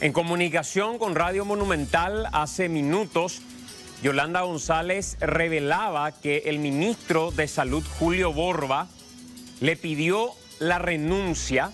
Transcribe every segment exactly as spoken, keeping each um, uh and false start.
En comunicación con Radio Monumental hace minutos, Yolanda González revelaba que el ministro de Salud, Julio Borba, le pidió la renuncia,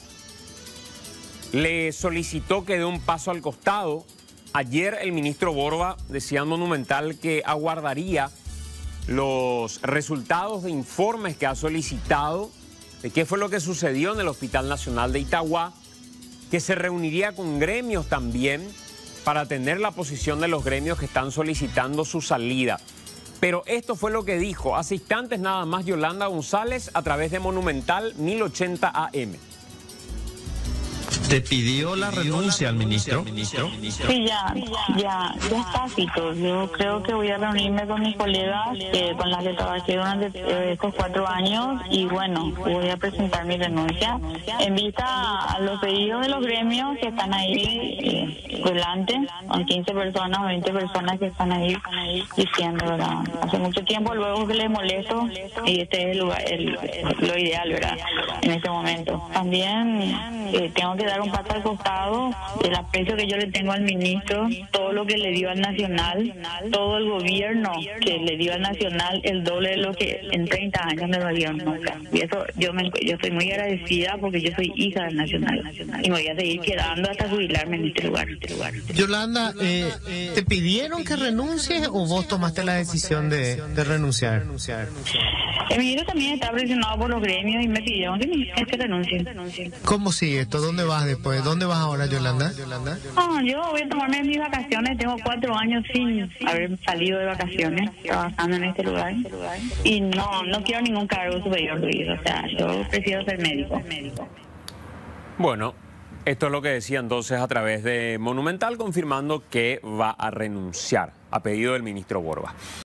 le solicitó que dé un paso al costado. Ayer el ministro Borba decía en Monumental que aguardaría los resultados de informes que ha solicitado de qué fue lo que sucedió en el Hospital Nacional de Itagua, que se reuniría con gremios también para atender la posición de los gremios que están solicitando su salida. Pero esto fue lo que dijo hace instantes nada más Yolanda González a través de Monumental mil ochenta A M. ¿Te pidió la renuncia al ministro? Sí, ya, ya, ya está, Fito. Yo creo que voy a reunirme con mis colegas eh, con las que trabajé durante eh, estos cuatro años y bueno, voy a presentar mi renuncia en vista a los pedidos de los gremios que están ahí eh, delante, con quince personas o veinte personas que están ahí diciendo, ¿verdad? Hace mucho tiempo luego que les molesto y este es el lugar, el, lo ideal, ¿verdad? En este momento. También eh, tengo que dar un paso al costado del aprecio que yo le tengo al ministro, todo lo que le dio al Nacional, todo el gobierno que le dio al Nacional, el doble de lo que en treinta años me lo dieron nunca. Y eso yo me, yo estoy muy agradecida porque yo soy hija del Nacional y me voy a seguir quedando hasta jubilarme en este lugar. Este lugar. Yolanda, eh, ¿te pidieron que renuncies o vos tomaste la decisión de, de renunciar? El ministro también está presionado por los gremios y me pidieron que, me, que renuncie. ¿Cómo sigue esto? ¿Dónde vas después? ¿Dónde vas ahora, Yolanda? No, yo voy a tomarme mis vacaciones. Tengo cuatro años sin haber salido de vacaciones, trabajando en este lugar. Y no, no quiero ningún cargo superior, Luis. O sea, yo prefiero ser médico. Bueno, esto es lo que decía entonces a través de Monumental, confirmando que va a renunciar a pedido del ministro Borba.